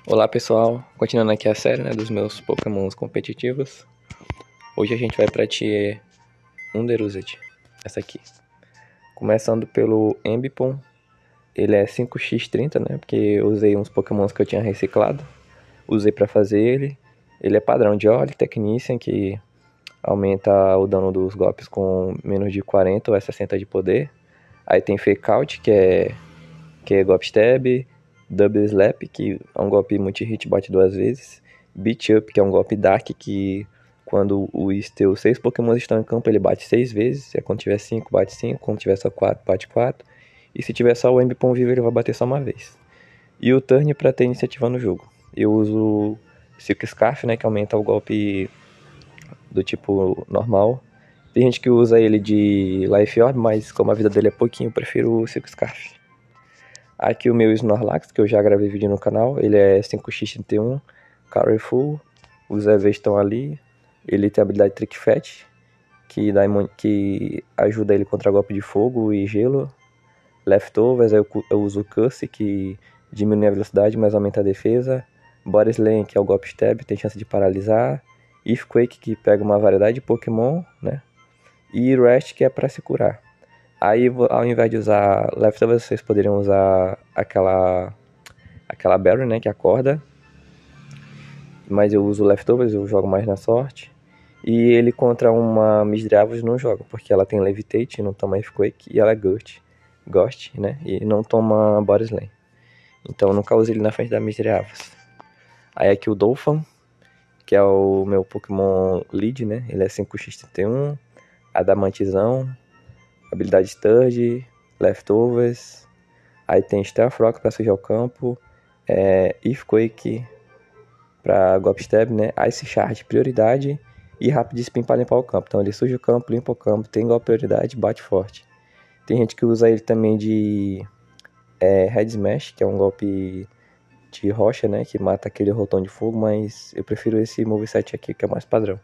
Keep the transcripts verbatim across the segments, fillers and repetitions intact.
Olá pessoal, continuando aqui a série, né, dos meus pokémons competitivos. Hoje a gente vai pra Tier Underused, essa aqui. Começando pelo Ambipom, ele é cinco por trinta, né, porque eu usei uns pokémons que eu tinha reciclado. Usei pra fazer ele. Ele é padrão de Oli, Technician, que aumenta o dano dos golpes com menos de quarenta ou sessenta de poder. Aí tem Fake Out, que é, que é golpe stab. Double Slap, que é um golpe multi-hit, bate duas vezes. Beat Up, que é um golpe Dark, que quando os teus seis pokémons estão em campo, ele bate seis vezes. É quando tiver cinco, bate cinco. Quando tiver só quatro, bate quatro. E se tiver só o Ambipom vivo, ele vai bater só uma vez. E o Turn para ter iniciativa no jogo. Eu uso Silk Scarf, né, que aumenta o golpe do tipo normal. Tem gente que usa ele de Life Orb, mas como a vida dele é pouquinho, eu prefiro o Silk Scarf. Aqui o meu Snorlax, que eu já gravei vídeo no canal, ele é cinco por trinta e um, Carry Full, os E Vs estão ali, ele tem a habilidade Trick Fat, que, dá, que ajuda ele contra golpe de fogo e gelo. Leftovers, eu, eu uso o Curse, que diminui a velocidade, mas aumenta a defesa. Body Slam, que é o golpe Stab, tem chance de paralisar. Earthquake, que pega uma variedade de Pokémon, né? E Rest, que é para se curar. Aí, ao invés de usar Leftovers, vocês poderiam usar aquela aquela Berry, né, que acorda. Mas eu uso Leftovers, eu jogo mais na sorte. E ele contra uma Misdreavus não joga, porque ela tem Levitate, não toma Earthquake, e ela é Ghost, Ghost, né, e não toma Body Slam. Então eu nunca uso ele na frente da Misdreavus. Aí aqui o Dolphin, que é o meu Pokémon Lead, né, ele é cinco por trinta e um, Adamantizão, habilidade Sturge, Leftovers. Aí tem Stealth Rock pra sujar o campo, é, Earthquake pra golpe stab, né? Ice Shard, prioridade, e Rapid Spin pra limpar o campo. Então ele suja o campo, limpa o campo, tem golpe prioridade, bate forte. Tem gente que usa ele também de é, Head Smash, que é um golpe de rocha, né? Que mata aquele rotão de fogo, mas eu prefiro esse moveset aqui, que é mais padrão.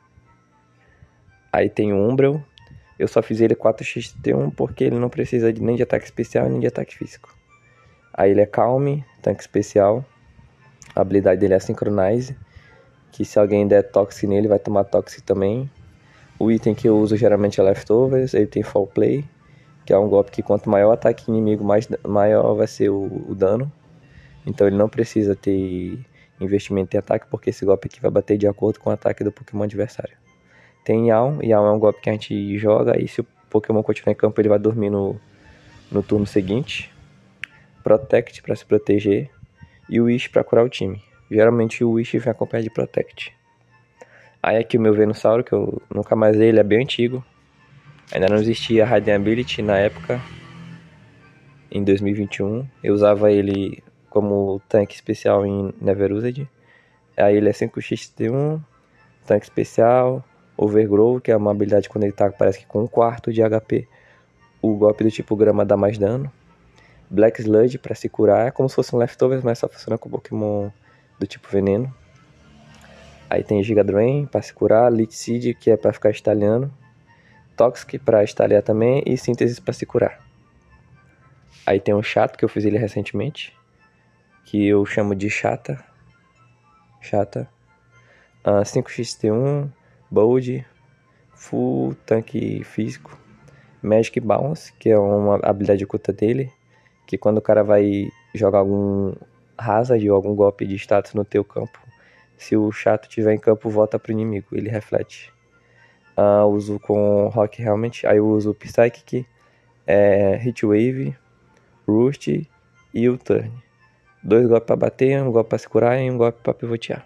Aí tem o Umbreon. Eu só fiz ele quatro por trinta e um porque ele não precisa de, nem de ataque especial nem de ataque físico. Aí ele é Calm, tanque especial. A habilidade dele é Synchronize, que se alguém der Toxic nele, vai tomar Toxic também. O item que eu uso geralmente é Leftovers. Ele tem Fall Play, que é um golpe que quanto maior o ataque inimigo, mais, maior vai ser o, o dano. Então ele não precisa ter investimento em ataque, porque esse golpe aqui vai bater de acordo com o ataque do Pokémon adversário. Tem Yawn, Yawn é um golpe que a gente joga, e se o Pokémon continuar em campo, ele vai dormir no, no turno seguinte. Protect para se proteger, e o Wish para curar o time. Geralmente o Wish vem acompanhado de Protect. Aí aqui o meu Venusaur, que eu nunca mais vi, ele é bem antigo. Ainda não existia a Hidden Ability na época, em dois mil e vinte e um. Eu usava ele como tanque especial em Neverused. Aí ele é cinco por trinta e um, tanque especial, Overgrow, que é uma habilidade quando ele tá, parece que com um quarto de H P. O golpe do tipo grama dá mais dano. Black Sludge para se curar, é como se fosse um Leftovers, mas só funciona com Pokémon do tipo veneno. Aí tem Giga Drain para se curar, Lich Seed, que é para ficar estalhando, Toxic para estalhar também, e Síntese para se curar. Aí tem o Chato, que eu fiz ele recentemente, que eu chamo de Chata. Chata. Uh, cinco por trinta e um, Bold, Full tanque físico. Magic Bounce, que é uma habilidade oculta dele, que quando o cara vai jogar algum Hazard ou algum golpe de status no teu campo, se o Chato estiver em campo, volta pro inimigo, ele reflete. Uh, uso com Rock Helmet, aí eu uso Psychic, é, Heatwave, Roost e o Turn. Dois golpes para bater, um golpe para se curar e um golpe para pivotear.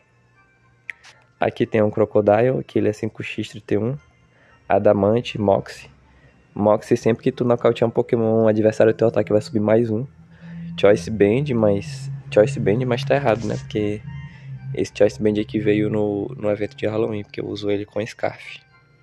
Aqui tem um Crocodile, que ele é cinco por trinta e um, Adamante, Moxie. Moxie, sempre que tu nocautear um Pokémon adversário, teu ataque vai subir mais um. Choice Band, mas Choice Band, mas tá errado, né? Porque esse Choice Band aqui veio no, no evento de Halloween, porque eu uso ele com Scarf.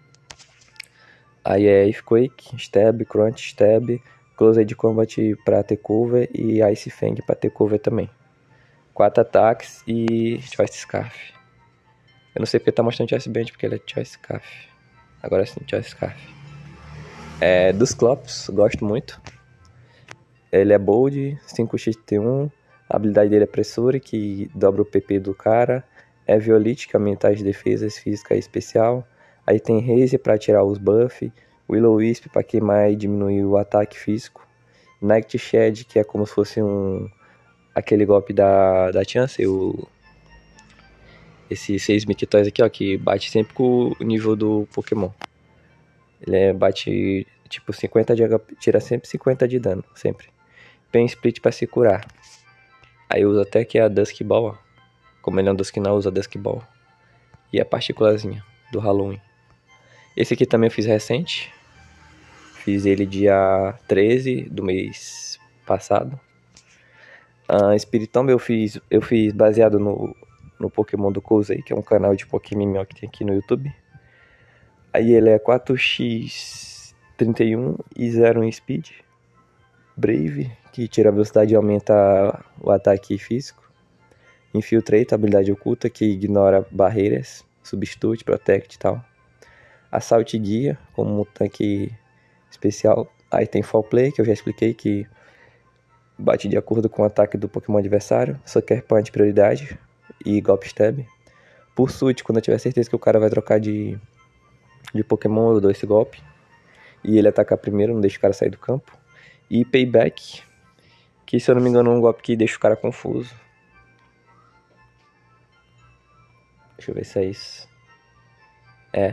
Aí é Earthquake, Stab, Crunch, Stab, Closed Combat pra ter cover e Ice Fang pra ter cover também. Quatro ataques e Choice Scarf. Eu não sei porque tá mostrando Choice Band, porque ele é Choice Scarf. Agora sim, Choice Scarf. É, dos Clops, gosto muito. Ele é Bold, cinco por trinta e um, A habilidade dele é Pressure, que dobra o P P do cara. Eviolite, que aumenta as defesas física e especial. Aí tem Raze para tirar os buffs. Will-O-Wisp para queimar e diminuir o ataque físico. Night Shed, que é como se fosse um aquele golpe da, da Chance, o, esse Seismic Toys aqui, ó, que bate sempre com o nível do Pokémon. Ele é, bate tipo cinquenta de H P, tira sempre cinquenta de dano, sempre. Pen Split para se curar. Aí usa até que a Dusk Ball, ó. Como ele é um Dusk não, usa Dusk Ball. E a partículazinha do Halloween. Esse aqui também eu fiz recente. Fiz ele dia treze do mês passado. A Spiritomb eu fiz, eu fiz baseado no, no Pokémon do Kouzei, que é um canal de Pokémon que tem aqui no YouTube. Aí ele é quatro por trinta e um e zero em Speed. Brave, que tira a velocidade e aumenta o ataque físico. Infiltrate, habilidade oculta, que ignora barreiras. Substitute, protect e tal. Assault Guia, como um tanque especial. Aí tem Fall Play, que eu já expliquei, que bate de acordo com o ataque do Pokémon adversário. Sucker Punch, prioridade. E Golpe Stab. Pursuit, quando eu tiver certeza que o cara vai trocar de, de Pokémon, eu dou esse golpe. E ele atacar primeiro, não deixa o cara sair do campo. E Payback, que se eu não me engano é um golpe que deixa o cara confuso. Deixa eu ver se é isso. É.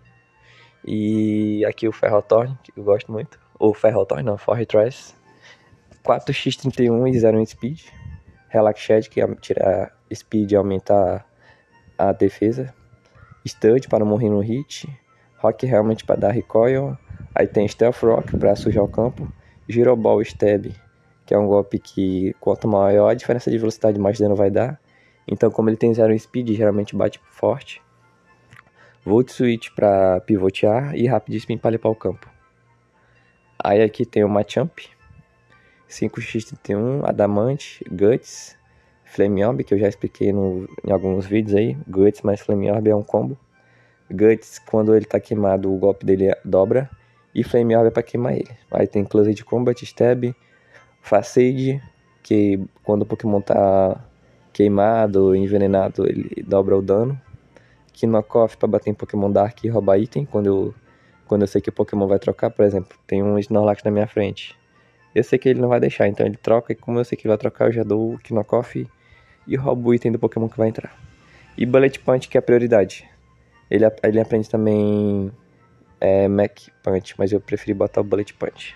E aqui o Ferrothorn, que eu gosto muito. Ou Ferrothorn, não, Forretress. quatro por trinta e um e zero em Speed. Relax Shed, que tira Speed e aumenta a defesa. Stud, para não morrer no hit. Rock Helmet, para dar recoil. Aí tem Stealth Rock, para sujar o campo. Giro Ball Stab, que é um golpe que quanto maior a diferença de velocidade, mais dano vai dar. Então, como ele tem zero em Speed, geralmente bate forte. Volt Switch para pivotear e Rapid Spin para limpar o campo. Aí aqui tem o Machamp, cinco por trinta e um, Adamante, Guts, Flame Orb, que eu já expliquei no, em alguns vídeos aí. Guts mais Flame Orb é um combo. Guts, quando ele tá queimado, o golpe dele dobra. E Flame Orb é para queimar ele. Aí tem Closed Combat, Stab, Facade, que quando o Pokémon tá queimado, envenenado, ele dobra o dano. Knockoff para bater em Pokémon Dark e roubar item quando eu, quando eu sei que o Pokémon vai trocar. Por exemplo, tem um Snorlax na minha frente, eu sei que ele não vai deixar, então ele troca. E como eu sei que ele vai trocar, eu já dou o Knockoff e roubo o item do Pokémon que vai entrar. E Bullet Punch, que é a prioridade. Ele, ele aprende também é, Mach Punch, mas eu preferi botar o Bullet Punch.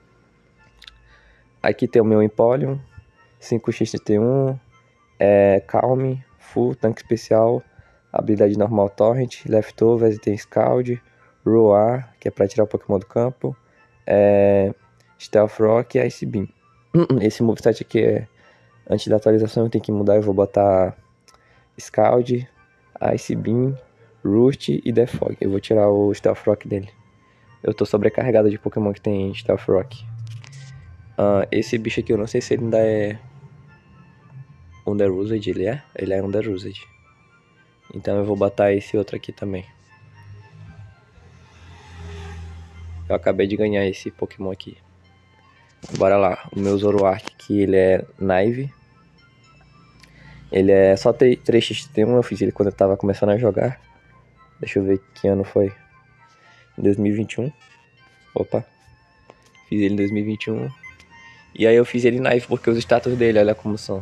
Aqui tem o meu Empoleon, cinco por trinta e um, é, Calm, Full, tanque especial, habilidade normal Torrent, Leftovers, tem Scald, Roar, que é pra tirar o Pokémon do campo, é, Stealth Rock e Ice Beam. Esse moveset aqui é, antes da atualização eu tenho que mudar, eu vou botar Scald, Ice Beam, Root e Death Fog. Eu vou tirar o Stealth Rock dele. Eu tô sobrecarregado de Pokémon que tem Stealth Rock. Uh, esse bicho aqui eu não sei se ele ainda é Underused, ele é? Ele é Underused. Então eu vou botar esse outro aqui também. Eu acabei de ganhar esse Pokémon aqui. Bora lá. O meu Zoroark aqui, ele é Naive. Ele é só três por trinta e um. Eu fiz ele quando eu tava começando a jogar. Deixa eu ver que ano foi. dois mil e vinte e um. Opa. Fiz ele em dois mil e vinte e um. E aí eu fiz ele Naive porque os status dele, olha como são.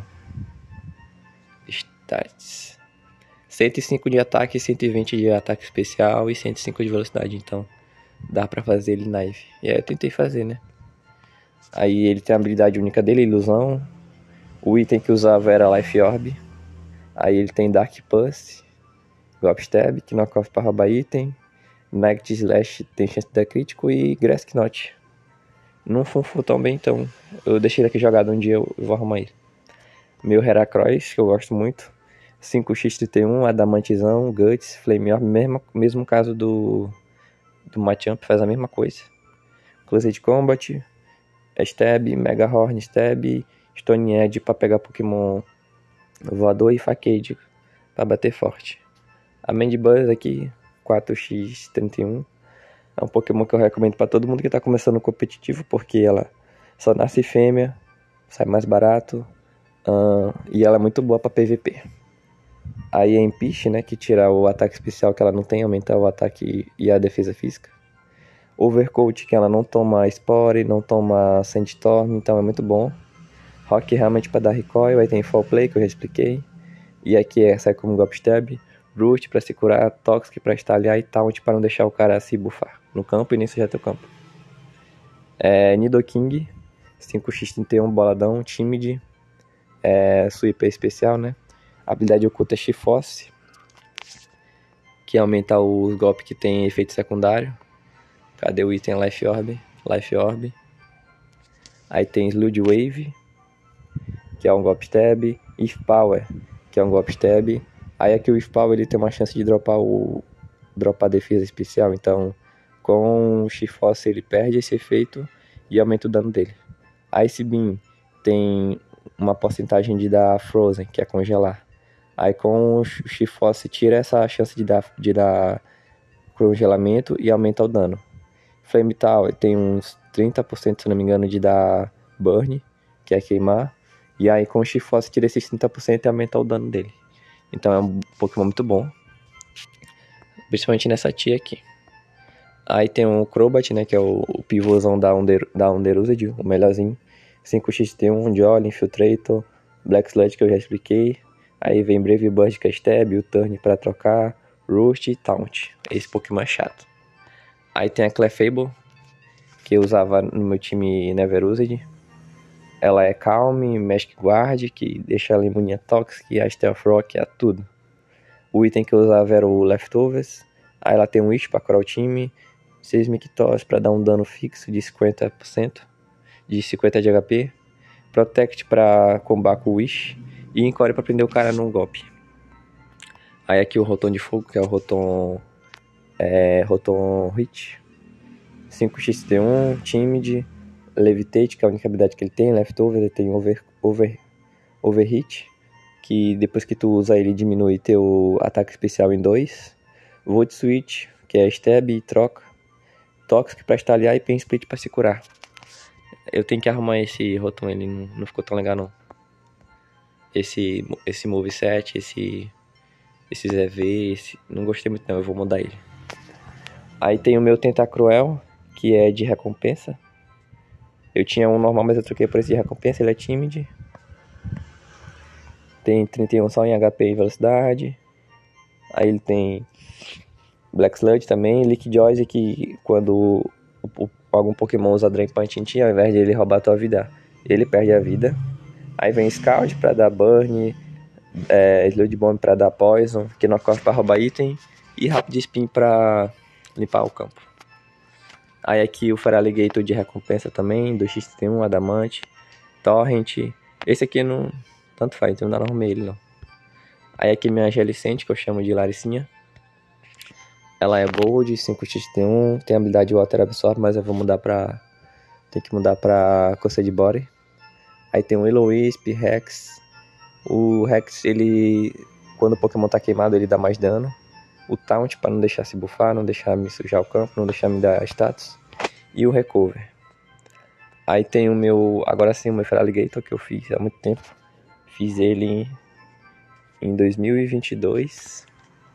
Stats. cento e cinco de ataque, cento e vinte de ataque especial e cento e cinco de velocidade. Então dá pra fazer ele Naive. E aí eu tentei fazer, né? Aí ele tem a habilidade única dele, Ilusão. O item que usava era Life Orb. Aí ele tem Dark Pulse, Golp Stab, Knockoff para roubar item, Night Slash tem chance de dar crítico e Grass Knot. Não funfu tão bem, então eu deixei ele aqui jogado, um dia eu, eu vou arrumar ele. Meu Heracross, que eu gosto muito, cinco por trinta e um, Adamantizão, Guts, Flame Orb, mesmo, mesmo caso do, do Machamp, faz a mesma coisa. Closed Combat, Stab, Mega Horn, Stab, Stone Edge para pegar Pokémon voador e Facade para bater forte. A Mandibuzz aqui, quatro por trinta e um, é um Pokémon que eu recomendo para todo mundo que está começando no competitivo, porque ela só nasce fêmea, sai mais barato, Uh, e ela é muito boa pra P V P. Aí a Impish, né, que tira o ataque especial que ela não tem, aumenta o ataque e a defesa física. Overcoat, que ela não toma Spore, não toma Sandstorm, então é muito bom. Rock realmente para dar recoil, aí tem Fall Play, que eu já expliquei. E aqui é, sai como golpe stab. Root para se curar, Toxic para estalhar e Taunt para não deixar o cara se buffar no campo e nem sujar teu campo. É, Nidoking, cinco por trinta e um, boladão, Timid, é, sua I P especial, né? Habilidade oculta Shifosse, que aumenta os golpes que tem efeito secundário. Cadê o item Life Orb? Life Orb. Aí tem Sludge Wave, que é um golpe stab. If Power, que é um golpe stab. Aí aqui o If Power ele tem uma chance de dropar o dropar a defesa especial, então com o Shifosse ele perde esse efeito e aumenta o dano dele. Ice Beam tem uma porcentagem de dar Frozen, que é congelar. Aí com o Shifosse tira essa chance de dar, de dar congelamento e aumenta o dano. Flame Tower tem uns trinta por cento, se não me engano, de dar Burn, que é queimar. E aí com o Shifosse tira esses trinta por cento e aumenta o dano dele. Então é um Pokémon muito bom, principalmente nessa tia aqui. Aí tem o Crobat, né, que é o, o pivôzão da, Under, da Underused, o melhorzinho. cinco por T um, Jolly, Infiltrator, Black Sludge, que eu já expliquei. Aí vem Brave Bird, que é Stab, o Turn pra trocar, Roost e Taunt. Esse Pokémon é chato. Aí tem a Clefable, que eu usava no meu time Neverused. Ela é Calm, Magic Guard, que deixa ela imune a Toxic, a Stealth Rock, a tudo. O item que eu usava era o Leftovers. Aí ela tem um Wish pra curar o time, Seismic Toss pra dar um dano fixo de cinquenta por cento, de cinquenta de H P, Protect pra combar com o Wish e Encore pra prender o cara num golpe. Aí aqui o Rotom de Fogo, que é o Rotom, é, Rotom Hit, cinco por T um, Timid, Levitate, que é a única habilidade que ele tem, Leftover, ele tem Over, over, Overhit, que depois que tu usa ele diminui teu ataque especial em dois. Volt Switch, que é Stab e troca. Toxic pra estalhar e Pain Split pra se curar. Eu tenho que arrumar esse Rotom, ele não, não ficou tão legal não. Esse, esse moveset, esse, esse Z V, esse, não gostei muito não, eu vou mudar ele. Aí tem o meu Tentacruel, que é de recompensa. Eu tinha um normal, mas eu troquei por esse de recompensa, ele é Timid. Tem trinta e um só em H P e velocidade. Aí ele tem Black Sludge também, Liquid Joyce, que quando o, o, algum Pokémon usa Drain Punch em ti, ao invés de ele roubar a tua vida, ele perde a vida. Aí vem Scald pra dar Burn, é, Sludge Bomb pra dar Poison, que não corre pra roubar item, e Rapid Spin pra limpar o campo. Aí aqui o Feraligator de recompensa também, do X T um, Adamante, Torrent. Esse aqui não, tanto faz, então não arrumei ele não. Aí aqui minha Gelicente, que eu chamo de Laricinha. Ela é Gold, cinco por T um, tem a habilidade Water Absorb, mas eu vou mudar pra... tem que mudar pra Coça de Body. Aí tem o Will-O-Wisp, Rex. O Rex, ele... quando o Pokémon tá queimado, ele dá mais dano. O Taunt, pra não deixar se buffar, não deixar me sujar o campo, não deixar me dar status. E o Recover. Aí tem o meu... agora sim, o meu Feraligator, que eu fiz há muito tempo. Fiz ele em dois mil e vinte e dois.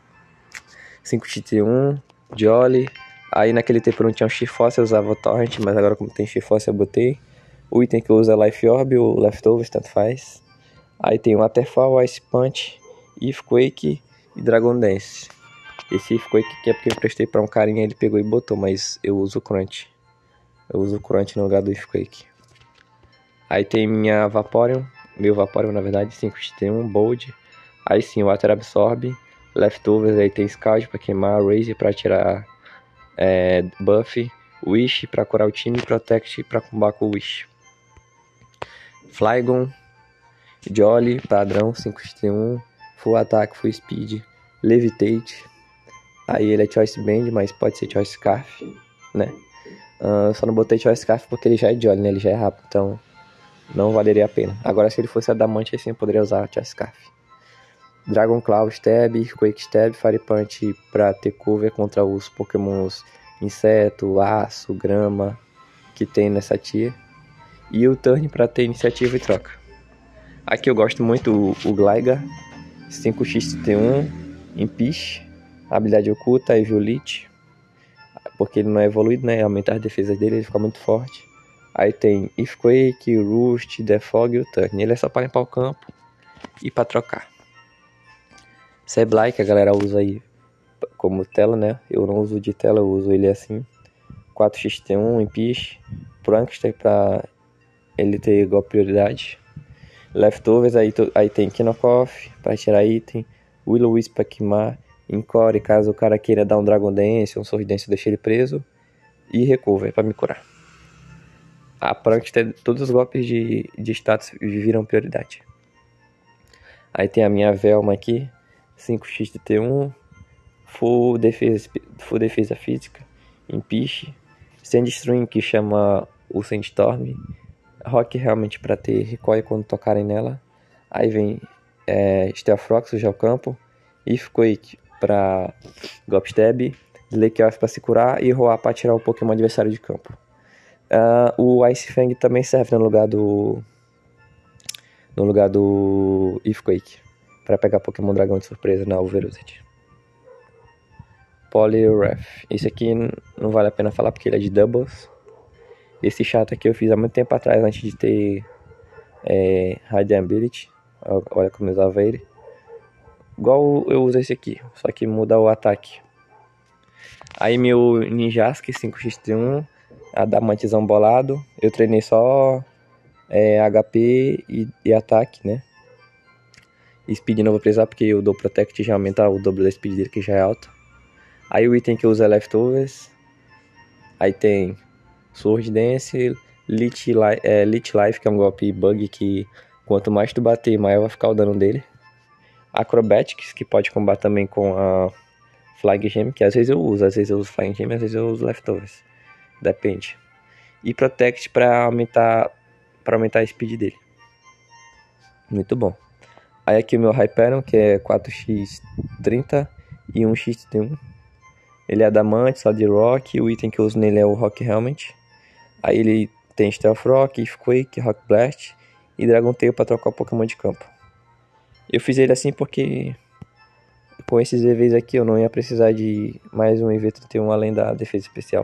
cinco por T um, Jolly. Aí naquele tempo não tinha o Shifosse, eu usava o Torrent, mas agora como tem Shifosse eu botei. O item que eu uso é Life Orb, o Leftovers, tanto faz. Aí tem o Waterfall, Ice Punch, Earthquake e Dragon Dance. Esse Earthquake aqui é porque eu prestei pra um carinha, ele pegou e botou, mas eu uso o Crunch. Eu uso o Crunch no lugar do Earthquake. Aí tem minha Vaporeon, meu Vaporeon na verdade, cinco por T um, Bold. Aí sim, o Water Absorb, Leftovers, aí tem Scald pra queimar, Raze pra tirar é, buff, Wish pra curar o time, Protect pra combar com o Wish. Flygon, Jolly, padrão, cinco por T um, Full Attack, Full Speed, Levitate. Aí ele é Choice Band, mas pode ser Choice Scarf, né? Uh, só não botei Choice Scarf porque ele já é Jolly, né? Ele já é rápido, então não valeria a pena. Agora se ele fosse Adamante, assim eu poderia usar Choice Scarf. Dragon Claw, Stab, Quake Stab, Fire Punch pra ter cover contra os Pokémons Inseto, Aço, Grama que tem nessa tia. E o Turn pra ter iniciativa e troca. Aqui eu gosto muito o, o Gligar cinco x T um, Impish, habilidade oculta e Violite, porque ele não é evoluído, né? Aumentar as defesas dele, ele fica muito forte. Aí tem Earthquake, Roost, Defog e o Turn. Ele é só para limpar o campo e para trocar. Sableye, que a galera usa aí como tela, né? Eu não uso de tela, eu uso ele assim. quatro x T um, Impish, Prankster para ele ter igual prioridade. Leftovers, aí, aí tem Knockoff para tirar item, Will-O-Wisp para queimar, Encore caso o cara queira dar um Dragon Dance, um Sword Dance, eu deixo ele preso, e Recover para me curar. A Prankster, todos os golpes de, de status viram prioridade. Aí tem a minha Velma aqui, cinco x T um, full defesa, full defesa física, Impish, Sandstream que chama o Sandstorm, Rock realmente para ter recoil quando tocarem nela. Aí vem é, Stealth sujar o campo, Earthquake para golpe stab, Lake Off para se curar e Roar para tirar o Pokémon adversário de campo. Uh, o Ice Fang também serve no lugar do no lugar do Earthquake para pegar Pokémon Dragão de surpresa na Overused. Poliwrath, esse aqui não vale a pena falar porque ele é de doubles. Esse chato aqui eu fiz há muito tempo atrás, antes de ter é, Radiant Ability. Olha como eu usava ele. Igual eu uso esse aqui, só que muda o ataque. Aí meu Ninjask cinco x T um, adamantezão bolado. Eu treinei só é, H P e, e ataque, né? Speed não vou precisar porque o do Protect já aumenta o dobro da speed dele, que já é alto. Aí o item que eu uso é Leftovers. Aí tem Sword Dance, Lich, é, Lich Life, que é um golpe bug que quanto mais tu bater, maior vai ficar o dano dele. Acrobatics, que pode combater também com a Flying Gem, que às vezes eu uso, às vezes eu uso Flying Gem, às vezes eu uso Leftovers. Depende. E Protect para aumentar, para aumentar a speed dele. Muito bom. Aí aqui o meu Hyperion, que é quatro x trinta e um x T um. Ele é adamante, só de rock. O item que eu uso nele é o Rock Helmet. Aí ele tem Stealth Rock, Earthquake, Rock Blast e Dragon Tail para trocar o Pokémon de campo. Eu fiz ele assim porque com esses E Vs aqui eu não ia precisar de mais um E V trinta e um além da defesa especial.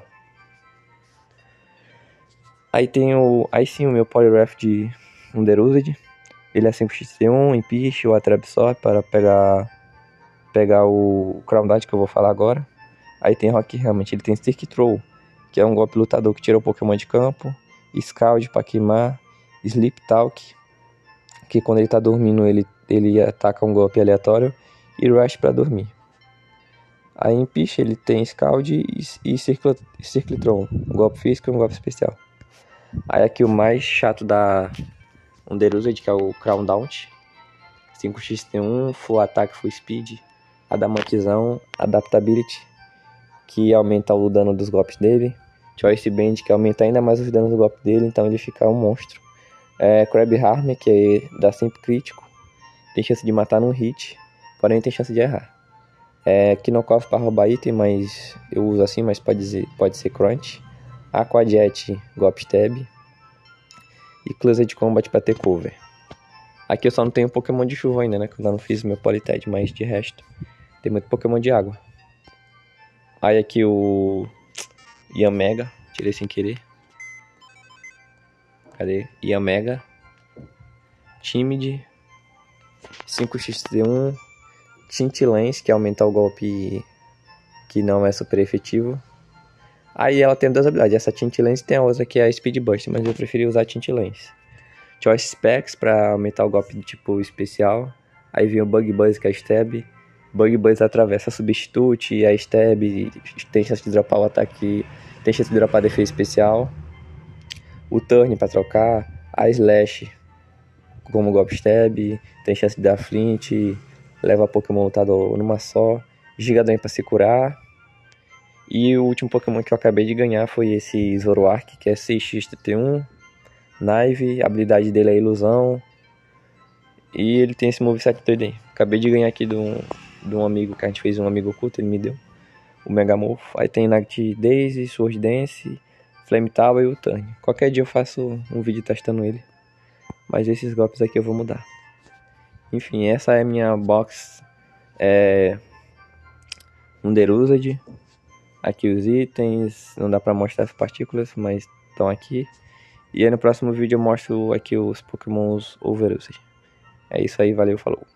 Aí tem o, aí sim o meu Poliwrath de Underused. Ele é cinco x T um, Impish, o Absorb para pegar, pegar o Crown Dart que eu vou falar agora. Aí tem Rock Helmet, ele tem Stick Throw, que é um golpe lutador que tira o Pokémon de campo. Scald para queimar. Sleep Talk, que quando ele tá dormindo ele, ele ataca um golpe aleatório. E Rush para dormir. Aí em Impish ele tem Scald e, e Circletron, um golpe físico e um golpe especial. Aí aqui o mais chato da Underused, que é o Crown Daunt, cinco x T um, Full Attack, Full Speed, Adamantizão, Adaptability, que aumenta o dano dos golpes dele. Choice Band, que aumenta ainda mais os danos do golpe dele, então ele fica um monstro. É, Crab Harm, que dá sempre crítico, tem chance de matar num hit, porém tem chance de errar. É, Knockoff para roubar item, mas eu uso assim, mas pode ser, pode ser Crunch. Aqua Jet, golpe stab. E Closed Combat para ter cover. Aqui eu só não tenho Pokémon de chuva ainda, né? Que eu ainda não fiz meu Polited, mas de resto tem muito Pokémon de água. Aí aqui o Yanmega, tirei sem querer. Cadê? Yanmega. Timid. cinco x T um. Tintilance, que é aumentar o golpe que não é super efetivo. Aí ela tem duas habilidades. Essa Tintilance tem a outra que é a Speed Burst, mas eu preferi usar a Tintilance. Choice Specs para aumentar o golpe do tipo especial. Aí vem o Bug Buzz, que é a Stab. Bug Buzz atravessa Substitute e a Stab. Tem chance de dropar o ataque, tem chance de dropar a defesa especial. O Turn para trocar. A Slash como golpe Stab. Tem chance de dar Flint. Leva Pokémon lutado numa só. Gigadrain para se curar. E o último Pokémon que eu acabei de ganhar foi esse Zoroark, que é seis x T um. Knife, a habilidade dele é ilusão. E ele tem esse moveset doido aí. Acabei de ganhar aqui de um, de um amigo, que a gente fez um amigo oculto, ele me deu o Megamorph. Aí tem Night Daisy, Sword Dance, Flame Tower e o Turn. Qualquer dia eu faço um vídeo testando ele. mas esses golpes aqui eu vou mudar. Enfim, essa é a minha box é, Underused. Aqui os itens, não dá pra mostrar as partículas, mas estão aqui. E aí no próximo vídeo eu mostro aqui os Pokémons Overused. É isso aí, valeu, falou.